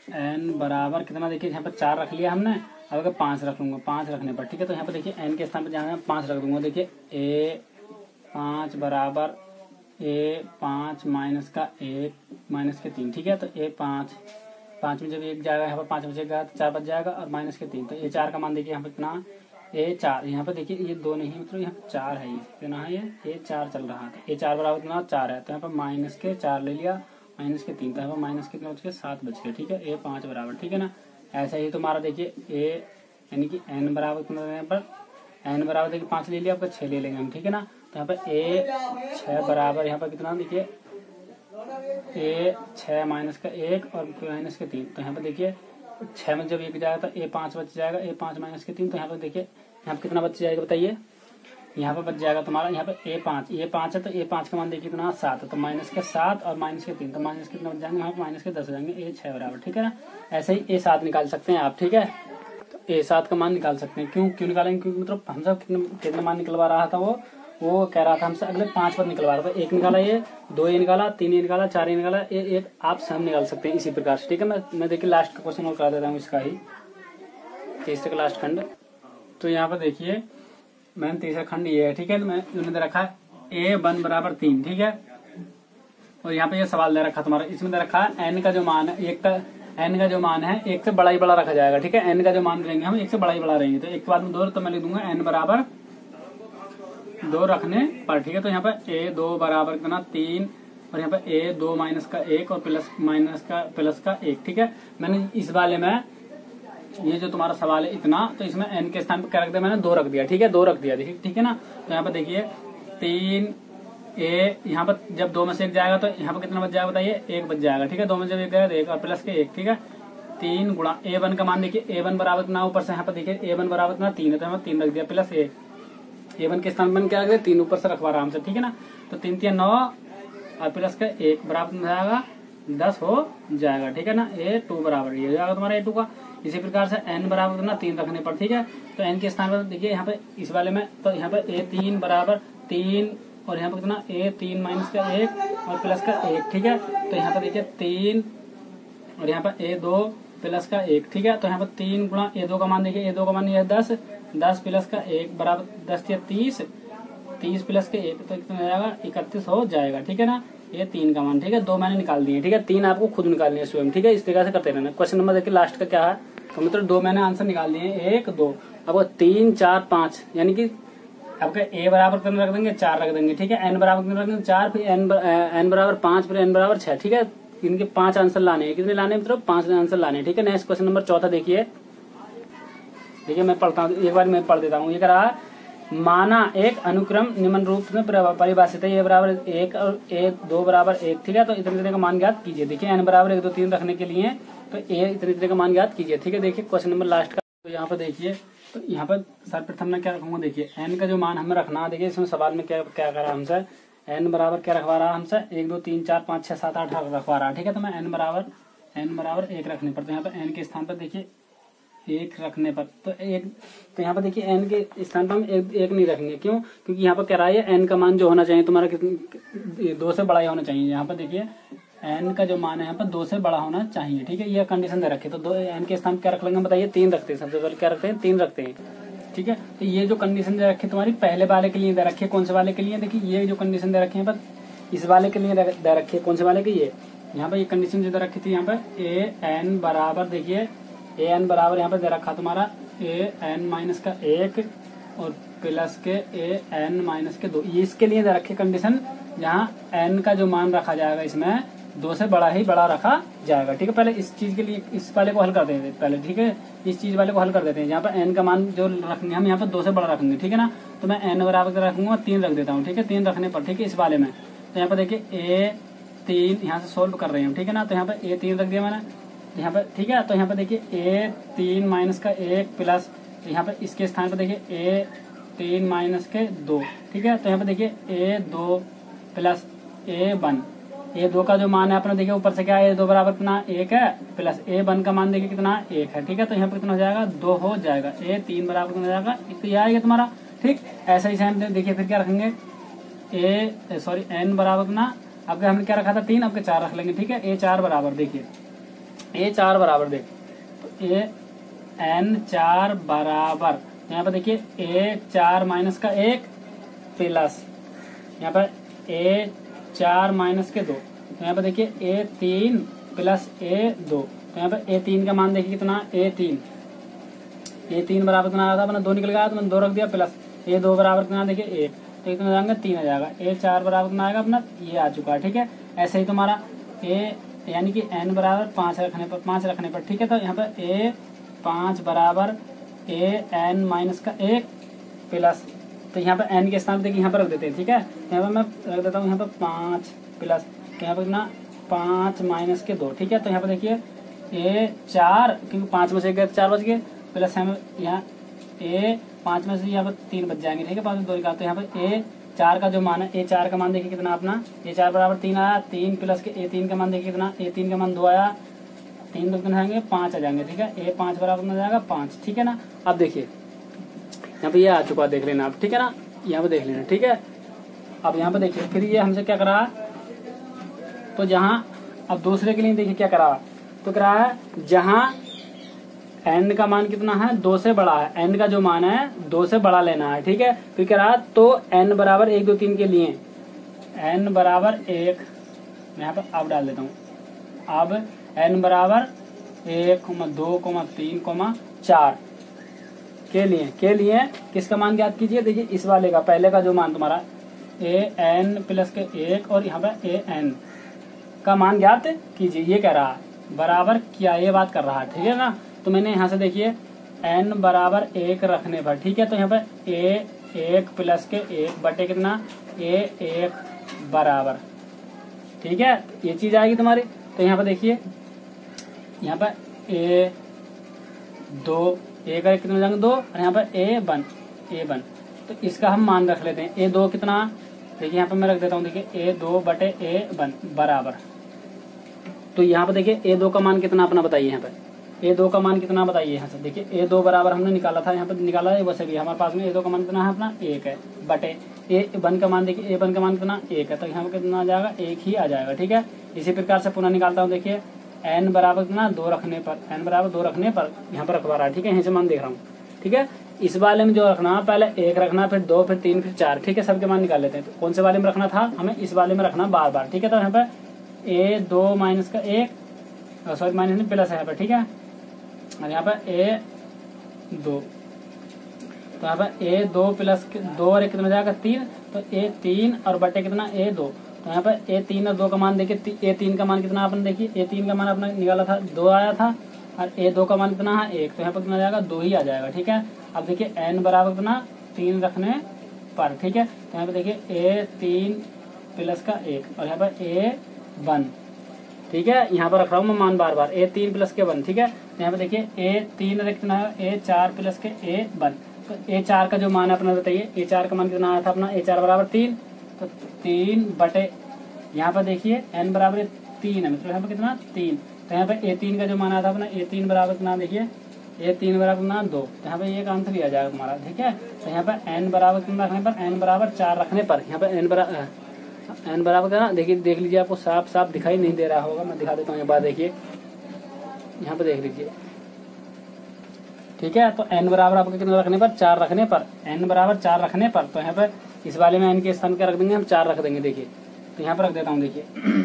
S1: एन बराबर कितना, देखिए यहाँ पर चार रख लिया हमने, अब अगर पाँच रख लूंगा, पाँच रखने पर, ठीक है। तो यहाँ पर देखिए एन के स्थान पर जहाँ पाँच रख दूंगा, देखिए ए पाँच बराबर ए पाँच माइनस का एक माइनस के तीन, ठीक है। तो ए पाँच, पाँच में जब एक जाएगा यहाँ पर पाँच बचेगा तो चार बच जाएगा और माइनस के तीन, तो ए चार का मान देखिए यहाँ पर कितना, ए चार, यहाँ पर देखिए ये दो नहीं मतलब यहाँ पर चार है, ये कितना है, ये ए चार चल रहा है, ए चार बराबर कितना चार है, तो यहाँ पर माइनस के चार ले लिया, माइनस के तीन, तो यहाँ पर माइनस कितना बच के सात बच गए, ठीक है। ए पाँच बराबर, ठीक है ना। ऐसा ही तुम्हारा देखिए ए यानी कि एन बराबर कितना, यहाँ पर एन बराबर देखिए पाँच ले लिया, आपका छः ले लेंगे हम, ठीक है ना। तो यहाँ पर ए छः बराबर यहाँ पर कितना, देखिए ए छः माइनस का एक और माइनस के तीन, तो यहाँ पर देखिए छः में जब एक जाएगा तो ए पाँच बच जाएगा, ए पाँच माइनस के तीन, तो यहाँ पर देखिए यहाँ पर कितना बच जाएगा बताइए, यहाँ पर बच जाएगा तुम्हारा यहाँ पर ए पाँच, ए पाँच है तो ए पाँच का मान देखिए कितना सात है, तो माइनस के सात और माइनस के तीन, तो माइनस कितना बच जाएंगे यहाँ पर माइनस के दस हो जाएंगे, ए छः बराबर, ठीक है ना। ऐसे ही ए सात निकाल सकते हैं आप, ठीक है। तो ए सात का मान निकाल सकते हैं, क्यों क्यों निकालेंगे, क्योंकि मतलब हम सब कितने कितना मान निकलवा रहा था, वो वो कह रहा था हमसे अगले पांच पद निकलवा रहा था, एक निकाला ये, दो ये निकाला, तीन ये निकाला, चार ये निकाला, ये एक आप सब निकाल सकते हैं इसी प्रकार से, ठीक है। मैं मैं देखिए लास्ट का क्वेश्चन और करा देता हूँ इसका ही, तीसरे का लास्ट खंड। तो यहाँ पर देखिए मैंने तीसरा खंड ये है, ठीक है। तो मैं इन्होंने रखा है ए वन बराबर तीन, ठीक है। और यहाँ पे ये सवाल दे रखा तुम्हारा, इसमें दे रखा है एन का जो मान है, एक का एन का जो मान है एक से बड़ा ही बड़ा रखा जाएगा, ठीक है। एन का जो मान लेंगे हम एक से बड़ा ही बड़ा रहेंगे, तो एक के बाद में दो, तो मैं लिख दूंगा एन बराबर दो रखने पर, ठीक है। तो यहाँ पर ए दो बराबर कितना तीन, और यहाँ पर ए दो माइनस का एक और प्लस माइनस का प्लस का एक, ठीक है। मैंने इस वाले में ये जो तुम्हारा सवाल है इतना, तो इसमें एन के स्थान पर क्या रख दिया मैंने, दो रख दिया, ठीक है, दो रख दिया, ठीक है ना। तो यहाँ पर देखिए तीन ए, यहाँ पर जब दो में से एक जाएगा तो यहाँ पर कितना बच जाएगा बताइए, एक बच जाएगा, ठीक है। दो में जब एक जाएगा तो एक और प्लस के एक, ठीक है। तीन गुणा ए वन का मान देखिए, ए वन बराबर कितना, ऊपर से यहाँ पर देखिए ए वन बराबर कितना तीन है, तो यहाँ तीन रख दिया प्लस एक, ए वन के स्थान पर क्या रख दिया, तीन ऊपर से रखवा आराम से, ठीक है ना। तो तीन तीन नौ और प्लस का एक बराबर हो जाएगा दस हो जाएगा, ठीक है ना। ए टू बराबर ये हो जाएगा तुम्हारा ए टू का। इसी प्रकार से एन बराबर कितना तीन रखने पर, ठीक है। तो एन के स्थान पर देखिए यहाँ पे इस वाले में, तो यहाँ पे ए तीन बराबर तीन और यहाँ पे कितना ए तीन माइनस का एक और प्लस का एक, ठीक है। तो यहाँ पर देखिए तीन और यहाँ पर ए दो प्लस का एक, ठीक है। तो यहाँ पर तीन गुणा ए दो का मान देखिए, ए दो का मान ये है दस, दस प्लस का एक बराबर दस या तीस, तीस प्लस के एक तो कितना हो जाएगा इकतीस हो जाएगा, ठीक है ना। ये तीन का मान, ठीक है, दो मैंने निकाल दिए, ठीक है। तीन आपको खुद निकालनी है स्वयं, ठीक है। इस तरह से करते रहना। क्वेश्चन नंबर देखिए लास्ट का क्या है, तो मतलब दो मैंने आंसर निकाल दिए, एक दो, अब तीन चार पाँच, यानी कि आपका ए बराबर कितना रख देंगे, चार रख देंगे, ठीक है। एन बराबर कितना रख देंगे, चार, फिर एन एन बराबर पांच, फिर एन बराबर छह, ठीक है। इनके पांच आंसर लाने हैं, कितने लाने हैं मतलब पांच आंसर लाने हैं, ठीक है। नेक्स्ट क्वेश्चन नंबर चौथा देखिए, देखिए मैं पढ़ता हूँ, एक बार मैं पढ़ देता हूँ। ये कह रहा माना एक अनुक्रम निम्न रूप में परिभाषित है, ए बराबर एक और ए दो बराबर एक, ठीक है। तो इतने इतने का मान ज्ञात कीजिए। देखिए एन बराबर एक दो तीन रखने के लिए तो ए इतने इतने का मान ज्ञात कीजिए, ठीक है। देखिए क्वेश्चन नंबर लास्ट का, तो यहाँ पर देखिए, तो यहाँ पर सर्वप्रथम मैं क्या रखूंगा, देखिए एन का जो मान हमें रखना, देखिए इसमें सवाल में क्या क्या करा हमसे, एन बराबर क्या रखवा रहा हमसे, एक दो तीन चार पाँच छह सात आठ रखवा रहा, ठीक है। तो मैं एन बराबर एन बराबर एक रखने पर, तो यहाँ पर एन के स्थान पर देखिए एक रखने पर, तो एक, तो यहाँ पर देखिए एन के स्थान पर हम एक, एक नहीं रखेंगे, क्यों, क्योंकि यहाँ पर क्या रहा है एन का मान जो होना चाहिए तुम्हारा कितनी, दो से बड़ा ही होना चाहिए। यहाँ पर देखिए एन का जो मान है यहाँ पर दो से बड़ा होना चाहिए, ठीक है। ये कंडीशन दे रखे, तो दो एन के स्थान क्या रख लेंगे बताइए, तीन रखते हैं, सबसे पहले क्या रखते हैं, तीन रखते हैं, ठीक है। तो ये जो कंडीशन दे रखी तुम्हारी पहले वाले के लिए दे रखी है, कौन से वाले के लिए, देखिए ये जो कंडीशन दे रखी है पर इस वाले के लिए दे रखी है, कौन से वाले के, ये यहाँ पर ये कंडीशन जो दे रखी थी, यहाँ पर ए एन बराबर देखिए ए एन बराबर यहाँ पर दे रखा तुम्हारा ए एन माइनस का एक और प्लस के ए एन माइनस के दो, ये इसके लिए दे रखे कंडीशन, जहाँ एन का जो मान रखा जाएगा इसमें दो से बड़ा ही बड़ा रखा जाएगा, ठीक है। पहले इस चीज के लिए इस वाले को हल कर देते हैं पहले, ठीक है, इस चीज वाले को हल कर देते हैं। यहाँ पर एन का मान जो रखेंगे हम यहाँ पर दो से बड़ा रखेंगे, ठीक है ना। तो मैं एन बराबर रखूंगा तीन रख देता हूँ, ठीक है, तीन रखने पर, ठीक है, इस वाले में। तो यहाँ पर देखिए ए तीन यहाँ से सोल्व कर रहे हैं, ठीक है ना। तो यहाँ पर ए तीन रख दिया मैंने यहाँ पर, ठीक है। तो यहाँ पर देखिए ए तीन माइनस का एक प्लस, यहाँ पर इसके स्थान पर देखिए ए तीन माइनस के दो, ठीक है। तो यहाँ पर देखिए ए दो प्लस ए वन, ए दो का जो मान है अपना देखिए ऊपर से क्या है, ए दो बराबर कितना एक है, प्लस ए वन का मान देखिए कितना एक है, ठीक है। तो यहाँ पर कितना हो जाएगा, दो हो जाएगा, ए तीन बराबर कितना हो जाएगा, एक ये आएगा तुम्हारा, ठीक। ऐसा ही सेम देखिए फिर क्या रखेंगे, ए सॉरी एन बराबर कितना, अब हमने क्या रखा था तीन, अब के चार रख लेंगे, ठीक है। ए चार बराबर देखिए ए चार बराबर देख तो ए एन चार बराबर यहाँ पर देखिए ए चार माइनस का एक प्लस यहाँ पर ए चार माइनस के दो, तो यहाँ पर देखिए ए तीन प्लस ए दो, तो यहाँ पर ए तीन का मान देखिए कितना ए तीन ए तीन बराबर कितना आया था अपना दो निकल गया तो मैंने दो रख दिया प्लस ए दो बराबर कितना देखिए एक, तो कितना जाएंगे तीन आ जाएगा। ए चार बराबर कितना आएगा अपना ये आ चुका है। ठीक है, ऐसे ही तुम्हारा ए यानी कि एन बराबर पाँच रखने पर पाँच रखने पर ठीक है, तो यहाँ पर ए पाँच बराबर ए एन माइनस का एक प्लस, तो यहाँ पर एन के स्थान पर देखिए यहाँ पर रख देते हैं। ठीक है, यहाँ पर मैं रख देता हूँ यहाँ पर पाँच प्लस, तो यहाँ पर कितना पाँच माइनस के दो। ठीक है, तो यहाँ पर देखिए ए चार क्योंकि पाँच में से गए चार बच गए प्लस हम यहाँ ए पाँच में से यहाँ पर तीन बच जाएंगे। ठीक है, पाँच में दो निकालते हैं। यहाँ पर ए चार का जो मान है ए चार का मान देखिए कितना अपना ए चार बराबर तीन आया, तीन प्लस के ए तीन का मान देखिए कितना ए तीन का मान दो आया, तीन दो कितना आएंगे पाँच आ जाएंगे। ठीक है, ए पाँच बराबर कितना जाएगा पाँच। ठीक है ना, अब देखिए यहाँ पे ये आ चुका देख लेना आप। ठीक है ना, यहाँ पे देख लेना। ठीक है, अब यहाँ पे देखिए फिर ये हमसे क्या करा तो जहाँ अब दूसरे के लिए देखिए क्या करा तो करा है जहाँ एन का मान कितना है दो से बड़ा है, एन का जो मान है दो से बड़ा लेना है। ठीक है, फिर कह रहा तो एन बराबर एक दो तीन के लिए एन बराबर एक यहाँ पर अब डाल देता हूँ, अब एन बराबर एक कोमा दो कोमा तीन कोमा चार के लिए के लिए किसका मान ज्ञात कीजिए। देखिए इस वाले का पहले का जो मान तुम्हारा ए एन प्लस के एक और यहाँ पर ए एन का मान ज्ञात कीजिए, ये कह रहा है बराबर क्या ये बात कर रहा है। ठीक है ना, तो मैंने यहाँ से देखिए n बराबर एक रखने पर ठीक है, तो यहाँ पर a एक प्लस के एक बटे कितना a एक बराबर। ठीक है, ये चीज आएगी तुम्हारी। तो यहाँ पर देखिए यहाँ पर a दो a का कितना जाएंगे दो और यहाँ पर a वन a वन, तो इसका हम मान रख लेते हैं। a दो कितना देखिए यहाँ पर मैं रख देता हूँ, देखिए a दो बटे a वन बराबर। तो यहाँ पर देखिए a दो का मान कितना अपना बताइए, यहाँ पर ए दो का मान कितना बताइए। यहाँ से देखिए ए दो बराबर हमने निकाला था, यहाँ पर निकाला है वैसे भी हमारे पास में ए दो का मान कितना है अपना एक है बटे ए वन का मान देखिए ए वन का मान कितना एक है, तो यहाँ पर कितना आ जाएगा एक ही आ जाएगा। ठीक है, इसी प्रकार से पुनः निकालता हूँ। देखिए एन बराबर कितना दो रखने पर एन बराबर दो रखने पर यहाँ पर रखवा रहा है। ठीक है, यहीं से मान देख रहा हूँ। ठीक है, इस वाले में जो रखना पहले एक रखना फिर दो फिर तीन फिर चार। ठीक है, सबके मान निकाल लेते हैं। तो कौन से वाले में रखना था हमें इस वाले में रखना बार बार। ठीक है, तो यहाँ पर ए दो माइनस का एक सॉरी माइनस नहीं प्लस है यहाँ पर। ठीक है, और यहाँ पर ए दो, तो यहाँ पर ए दो प्लस दो और एक कितना जाएगा तीन, तो ए तीन और बटे कितना ए दो, तो यहाँ पर ए तीन और दो का मान देखिए ए तीन का मान कितना आपने देखिए ए तीन का मान अपना निकाला था दो आया था और ए दो का मान कितना है एक, तो यहाँ पर कितना जाएगा दो ही आ जाएगा। ठीक है, अब देखिए एन बराबर कितना तीन रखने पर। ठीक है, तो यहाँ पर देखिए ए तीन प्लस का एक और यहाँ पर ए वन। ठीक है, यहाँ पर रख रहा हूँ मैं मान बार बार ए तीन प्लस के वन। ठीक है, यहाँ पे देखिए ए तीन कितना है ए चार प्लस के ए वन, तो ए चार का जो मान है अपना बताइए। ए चार का मान कितना आया था अपना ए चार बराबर तीन, तो तीन बटे यहाँ पर देखिए एन बराबर तीन है मतलब यहाँ पर कितना तीन, तो यहाँ पे ए तीन का जो मान आया था अपना ए तीन बराबर कितना देखिए ए तीन बराबर कितना दो, तो यहाँ पे एक आंसर ही आ जाएगा तुम्हारा। ठीक है, तो यहाँ पर एन बराबर कितना रखने पर एन बराबर चार रखने पर यहाँ पर एन बराबर एन बराबर का देखिए देख लीजिए आपको साफ साफ दिखाई नहीं दे रहा होगा, मैं दिखा देता हूँ एक बार देखिए यहाँ पे देख लीजिए। ठीक है, तो n बराबर आपको कितना रखने पर चार रखने पर n बराबर चार रखने पर, तो यहाँ पर इस वाले में n के स्थान क्या रख देंगे हम चार रख देंगे। देखिए तो यहाँ पर रख देता हूँ देखिए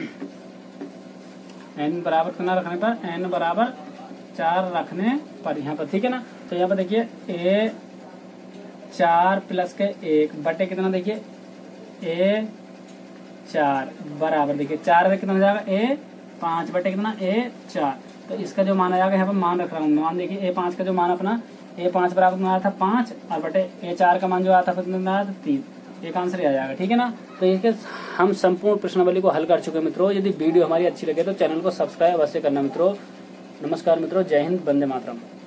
S1: n बराबर कितना रखने पर n बराबर चार रखने पर यहाँ पर। ठीक है ना, तो यहाँ पर देखिए a चार प्लस के एक बटे कितना देखिए a चार बराबर देखिए चार में कितना हो जाएगा ए पाँच बटे कितना ए चार, तो इसका जो मान आ जाएगा यहाँ पर मान रख रहा हूँ मान देखिए ए पाँच का जो मान अपना ए पाँच बराबर कितना आया था पाँच और बटे ए चार का मान जो आया था कितना आया था तीन, एक आंसर आ जाएगा। ठीक है ना, तो इसके हम संपूर्ण प्रश्नावली को हल कर चुके मित्रों। यदि वीडियो हमारी अच्छी लगे तो चैनल को सब्सक्राइब अवश्य करना मित्रों। नमस्कार मित्रों, जय हिंद, वंदे मातरम।